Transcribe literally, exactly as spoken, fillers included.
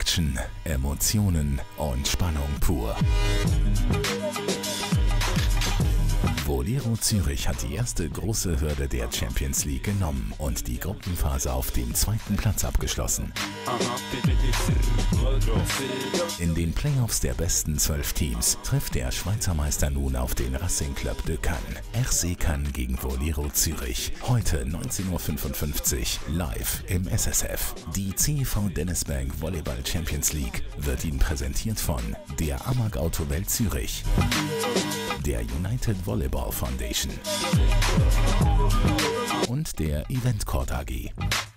Action, Emotionen und Spannung pur. Volero Zürich hat die erste große Hürde der Champions League genommen und die Gruppenphase auf dem zweiten Platz abgeschlossen. In den Playoffs der besten zwölf Teams trifft der Schweizer Meister nun auf den Racing Club de Cannes. R C Cannes gegen Volero Zürich. Heute neunzehn Uhr fünfundfünfzig live im S S F. Die C E V Dennisbank Volleyball Champions League wird Ihnen präsentiert von der Amag Auto Welt Zürich, der United Volleyball Foundation und der Eventcord A G.